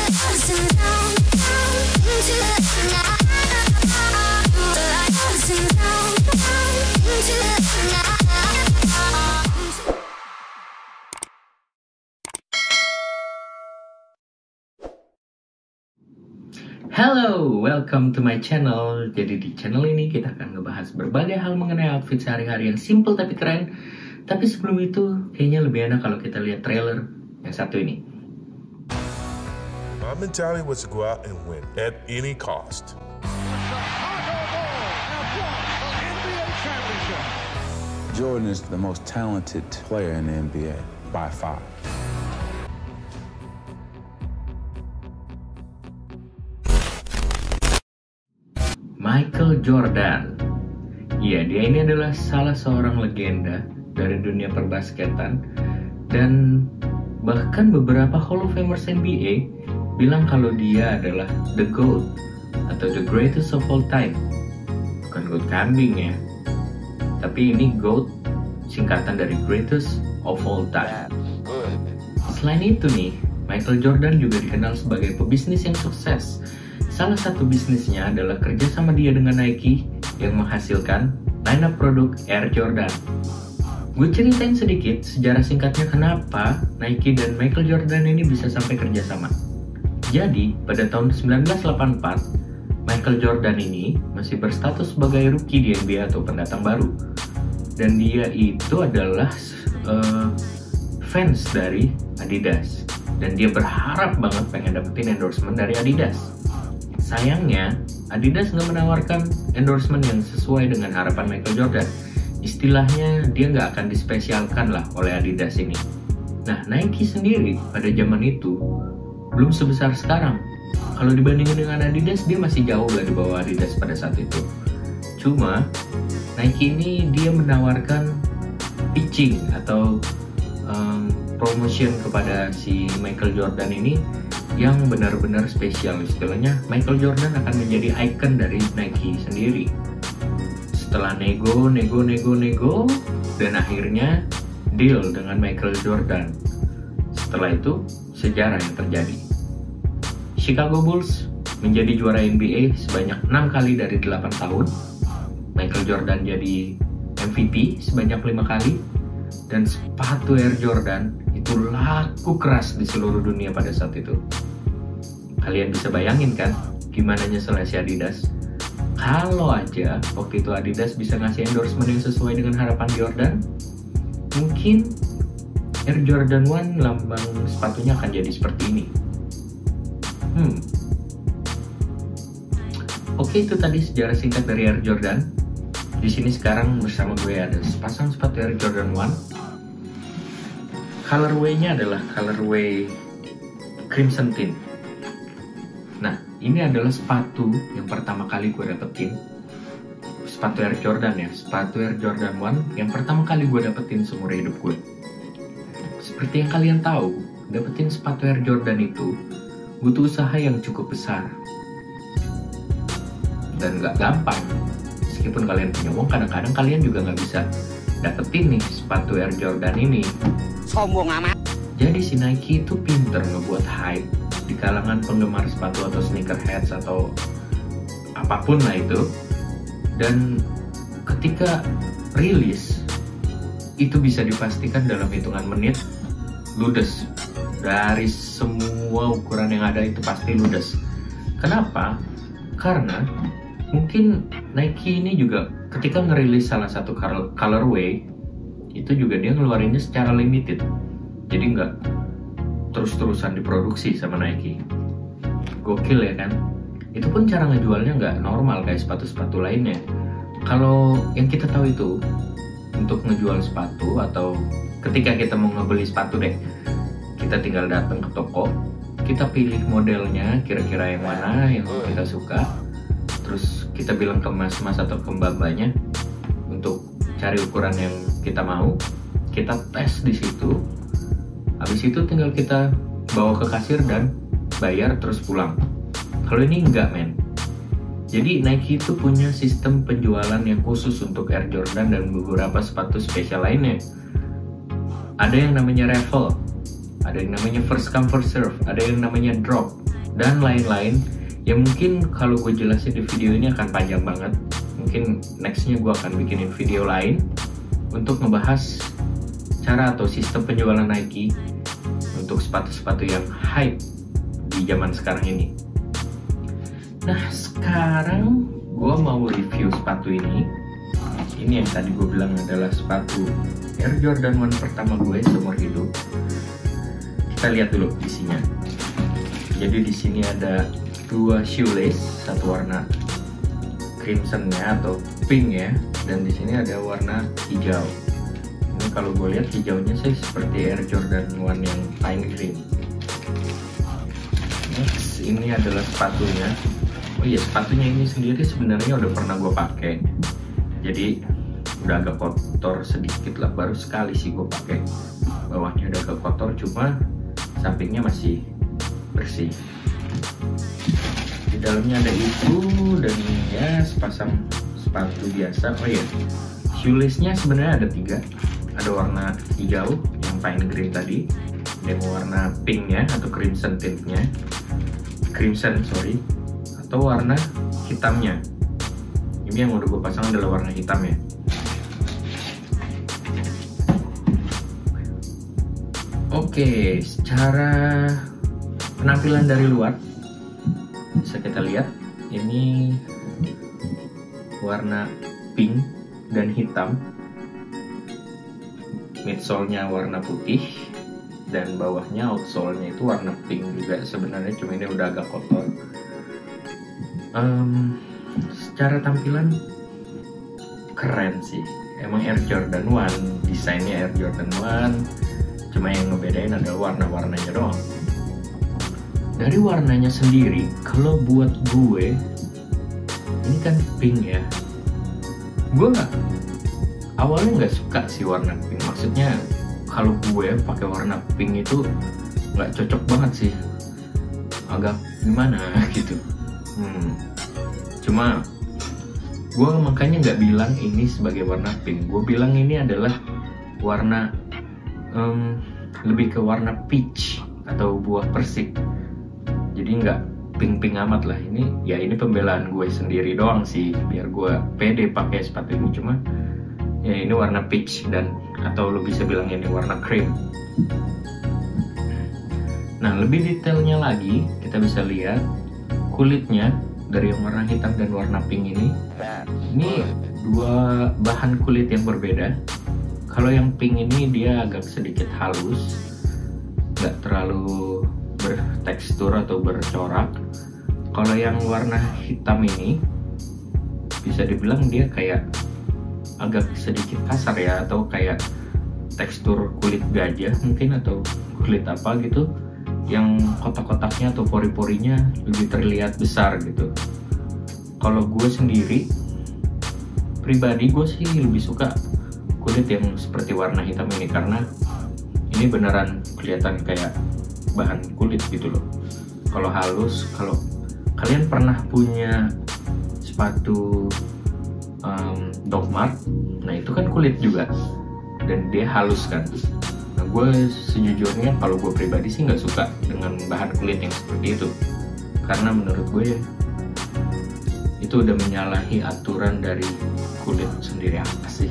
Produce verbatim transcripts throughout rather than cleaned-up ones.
Halo, welcome to my channel. Jadi di channel ini kita akan ngebahas berbagai hal mengenai outfit sehari-hari yang simple tapi keren. Tapi sebelum itu, kayaknya lebih enak kalau kita lihat trailer yang satu ini. My mentality was to go out and win at any cost. Jordan is the most talented player in the N B A by far. Michael Jordan. Iya, dia ini adalah salah seorang legenda dari dunia perbasketan, dan bahkan beberapa Hall of Famers N B A bilang kalau dia adalah the GOAT atau the greatest of all time. Bukan GOAT kambing ya, tapi ini GOAT singkatan dari greatest of all time. Selain itu nih, Michael Jordan juga dikenal sebagai pebisnis yang sukses. Salah satu bisnisnya adalah kerja sama dia dengan Nike yang menghasilkan line up produk Air Jordan. Gue ceritain sedikit sejarah singkatnya kenapa Nike dan Michael Jordan ini bisa sampai kerja sama. Jadi, pada tahun sembilan belas delapan puluh empat, Michael Jordan ini masih berstatus sebagai rookie di N B A atau pendatang baru. Dan dia itu adalah uh, fans dari Adidas. Dan dia berharap banget pengen dapetin endorsement dari Adidas. Sayangnya, Adidas nggak menawarkan endorsement yang sesuai dengan harapan Michael Jordan. Istilahnya, dia nggak akan dispesialkan lah oleh Adidas ini. Nah, Nike sendiri pada zaman itu belum sebesar sekarang. Kalau dibandingin dengan Adidas, dia masih jauh lah di bawah Adidas pada saat itu. Cuma, Nike ini dia menawarkan pitching atau um, promotion kepada si Michael Jordan ini yang benar-benar spesial. Istilahnya, Michael Jordan akan menjadi icon dari Nike sendiri. Setelah nego, nego, nego, nego, dan akhirnya deal dengan Michael Jordan. Setelah itu, sejarah yang terjadi. Chicago Bulls menjadi juara N B A sebanyak enam kali dari delapan tahun. Michael Jordan jadi M V P sebanyak lima kali. Dan sepatu Air Jordan itu laku keras di seluruh dunia pada saat itu. Kalian bisa bayangin kan gimana nyeselnya si Adidas? Kalau aja waktu itu Adidas bisa ngasih endorsement yang sesuai dengan harapan Jordan, mungkin Air Jordan One lambang sepatunya akan jadi seperti ini. Hmm. Oke, itu tadi sejarah singkat dari Air Jordan. Di sini sekarang bersama gue ada sepasang sepatu Air Jordan One. Colorway-nya adalah colorway Crimson Tint. Nah, ini adalah sepatu yang pertama kali gue dapetin. Sepatu Air Jordan ya, sepatu Air Jordan One yang pertama kali gue dapetin seumur hidup gue. Seperti yang kalian tahu, dapetin sepatu Air Jordan itu butuh usaha yang cukup besar. Dan gak gampang. Meskipun kalian punya uang, kadang-kadang kalian juga nggak bisa dapetin nih sepatu Air Jordan ini. Sombong amat. Jadi si Nike itu pinter ngebuat hype di kalangan penggemar sepatu atau sneakerheads atau apapun lah itu. Dan ketika rilis, itu bisa dipastikan dalam hitungan menit ludes. Dari semua ukuran yang ada itu pasti ludes. Kenapa? Karena mungkin Nike ini juga ketika ngerilis salah satu colorway itu juga dia ngeluarinnya secara limited, jadi nggak terus-terusan diproduksi sama Nike. Gokil ya kan? Itu pun cara ngejualnya nggak normal kayak sepatu-sepatu lainnya. Kalau yang kita tahu itu untuk ngejual sepatu atau ketika kita mau ngebeli sepatu deh, kita tinggal datang ke toko, kita pilih modelnya kira-kira yang mana yang kita suka. Terus kita bilang ke mas-mas atau ke mbak-mbaknya untuk cari ukuran yang kita mau, kita tes di situ. Habis itu tinggal kita bawa ke kasir dan bayar terus pulang. Kalau ini enggak, men. Jadi Nike itu punya sistem penjualan yang khusus untuk Air Jordan dan beberapa sepatu spesial lainnya. Ada yang namanya raffle, ada yang namanya first come first serve, ada yang namanya drop. dan lain-lain. Ya mungkin kalau gue jelasin di video ini akan panjang banget. Mungkin nextnya gue akan bikinin video lain untuk ngebahas cara atau sistem penjualan Nike untuk sepatu-sepatu yang hype di zaman sekarang ini. Nah, sekarang gue mau review sepatu ini. Ini yang tadi gue bilang adalah sepatu Air Jordan One pertama gue seumur hidup. Kita lihat dulu isinya. Jadi di sini ada dua shoelace, satu warna crimsonnya atau pink ya, dan di sini ada warna hijau. Ini kalau gue lihat hijaunya sih seperti Air Jordan One yang pine green. Next, ini adalah sepatunya. Oh iya, sepatunya ini sendiri sebenarnya udah pernah gue pakai. Jadi udah agak kotor sedikit lah, baru sekali sih gue pakai. Bawahnya udah agak kotor, cuma sampingnya masih bersih. Di dalamnya ada itu dan ya sepasang sepatu biasa. Oh ya, shoelace-nya sebenarnya ada tiga. Ada warna hijau yang pine green tadi, ada warna pinknya atau crimson tintnya, crimson sorry, atau warna hitamnya. Ini yang udah gue pasang adalah warna hitam ya. Oke, secara penampilan dari luar bisa kita lihat ini warna pink dan hitam, midsole-nya warna putih dan bawahnya outsole-nya itu warna pink juga sebenarnya, cuma ini udah agak kotor. Um, secara tampilan keren sih, emang Air Jordan One, desainnya Air Jordan One, cuma yang ngebedain adalah warna-warnanya doang. Dari warnanya sendiri, kalau buat gue, ini kan pink ya. Gue nggak, awalnya nggak suka sih warna pink. Maksudnya kalau gue pakai warna pink itu nggak cocok banget sih, agak gimana gitu. Hmm. Cuma gue makanya nggak bilang ini sebagai warna pink. Gue bilang ini adalah warna um, lebih ke warna peach atau buah persik. Jadi nggak pink-pink amat lah. Ini ya ini pembelaan gue sendiri doang sih, biar gue pede pakai sepatu ini. Cuma ya ini warna peach dan atau lo bisa bilang ini warna cream. Nah, lebih detailnya lagi kita bisa lihat kulitnya dari yang warna hitam dan warna pink ini. Ini dua bahan kulit yang berbeda. Kalau yang pink ini dia agak sedikit halus, nggak terlalu bertekstur atau bercorak. Kalau yang warna hitam ini bisa dibilang dia kayak agak sedikit kasar ya, atau kayak tekstur kulit gajah mungkin atau kulit apa gitu, yang kotak-kotaknya atau pori-porinya lebih terlihat besar gitu. Kalau gue sendiri pribadi gue sih lebih suka kulit yang seperti warna hitam ini, karena ini beneran kelihatan kayak bahan kulit gitu loh. Kalau halus, kalau kalian pernah punya sepatu um, Dogmart, nah itu kan kulit juga dan dia halus kan. Nah gue sejujurnya kalau gue pribadi sih nggak suka dengan bahan kulit yang seperti itu, karena menurut gue ya itu udah menyalahi aturan dari kulit sendiri. Apa sih?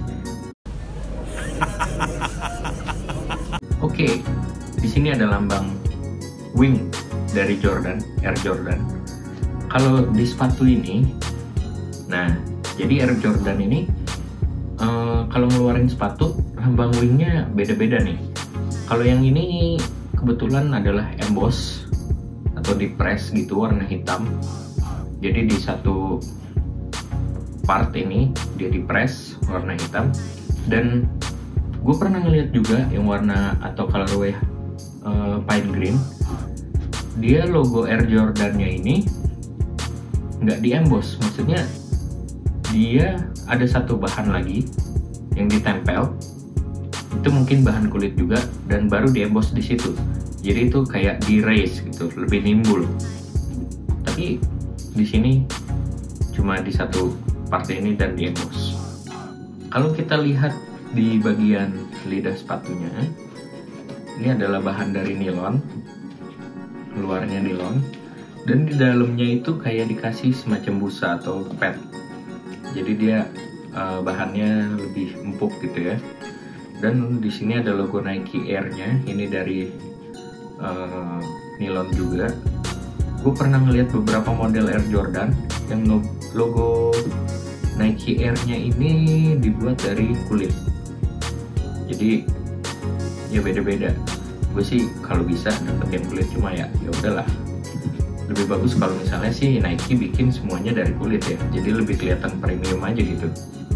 Oke, di sini ada lambang wing dari Jordan, Air Jordan. Kalau di sepatu ini, nah jadi Air Jordan ini uh, kalau ngeluarin sepatu lambang wingnya beda-beda nih. Kalau yang ini kebetulan adalah emboss atau di press gitu, warna hitam. Jadi di satu part ini dia di press warna hitam. Dan gue pernah ngeliat juga yang warna atau colorway uh, pine green, dia logo Air Jordan-nya ini nggak di emboss, maksudnya dia ada satu bahan lagi yang ditempel, itu mungkin bahan kulit juga, dan baru di emboss di situ. Jadi itu kayak di raise gitu, lebih nimbul. Tapi di sini cuma di satu part ini dan di emboss. Kalau kita lihat di bagian lidah sepatunya, ini adalah bahan dari nilon, luarnya nilon, Dan di dalamnya itu kayak dikasih semacam busa atau pad. Jadi dia uh, bahannya lebih empuk gitu ya. Dan di sini ada logo Nike Air-nya. Ini dari uh, nilon juga. Gue pernah ngeliat beberapa model Air Jordan yang logo Nike Air-nya ini dibuat dari kulit. Jadi ya beda-beda. Gue sih kalau bisa dapet yang kulit, cuma ya ya udahlah. Lebih bagus kalau misalnya sih Nike bikin semuanya dari kulit ya. Jadi lebih kelihatan premium aja gitu.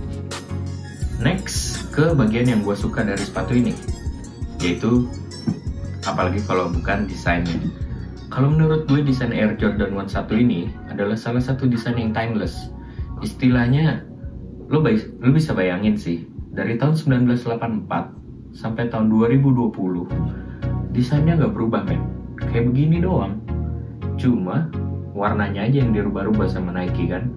Next ke bagian yang gue suka dari sepatu ini, yaitu apalagi kalau bukan desainnya. Kalau menurut gue desain Air Jordan satu ini adalah salah satu desain yang timeless. Istilahnya lo, lo bisa bayangin sih, dari tahun sembilan belas delapan puluh empat sampai tahun dua ribu dua puluh desainnya nggak berubah men, kayak begini doang. Cuma warnanya aja yang dirubah-rubah sama Nike kan.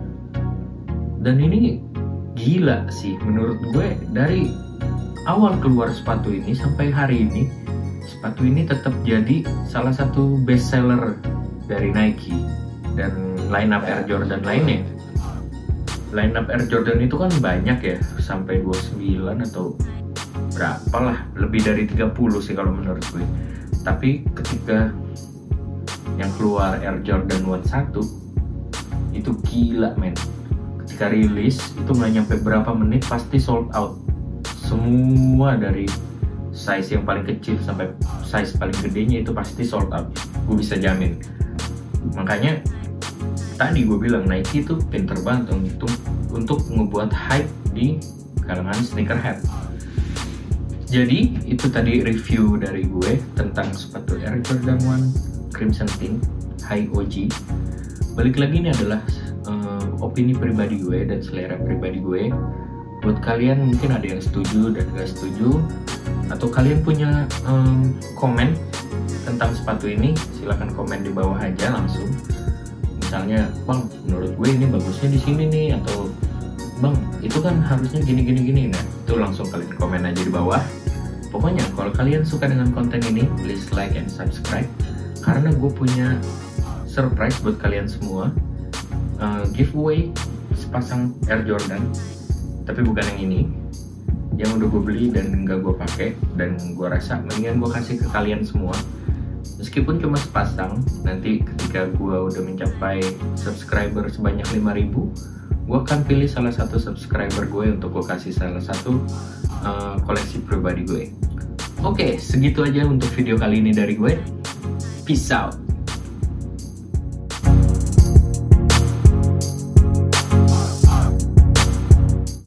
Dan ini gila sih menurut gue, dari awal keluar sepatu ini sampai hari ini, sepatu ini tetap jadi salah satu best seller dari Nike dan lineup Air Jordan lainnya. Lineup Air Jordan itu kan banyak ya, sampai dua puluh sembilan atau berapa lah, lebih dari tiga puluh sih kalau menurut gue. Tapi ketika yang keluar Air Jordan satu itu gila men. Ketika rilis itu nggak nyampe berapa menit pasti sold out. Semua dari size yang paling kecil sampai size paling gedenya itu pasti sold out. Gue bisa jamin. Makanya tadi gue bilang Nike itu pinter banget untuk untuk ngebuat hype di kalangan sneakerhead. Jadi itu tadi review dari gue tentang sepatu Air Jordan satu Crimson Tint High O G. Balik lagi, ini adalah uh, opini pribadi gue dan selera pribadi gue. Buat kalian mungkin ada yang setuju dan gak setuju, atau kalian punya um, komen tentang sepatu ini, silahkan komen di bawah aja langsung. Misalnya, bang, menurut gue ini bagusnya di sini nih, atau bang, itu kan harusnya gini gini gini. Nah, itu langsung kalian komen aja di bawah. Pokoknya kalau kalian suka dengan konten ini, please like and subscribe, karena gue punya surprise buat kalian semua. uh, Giveaway sepasang Air Jordan, tapi bukan yang ini, yang udah gue beli dan nggak gue pakai, dan gue rasa mendingan gue kasih ke kalian semua. Meskipun cuma sepasang, nanti ketika gue udah mencapai subscriber sebanyak lima ribu, gue akan pilih salah satu subscriber gue untuk gue kasih salah satu uh, koleksi pribadi gue. Oke, segitu aja untuk video kali ini dari gue. Peace out.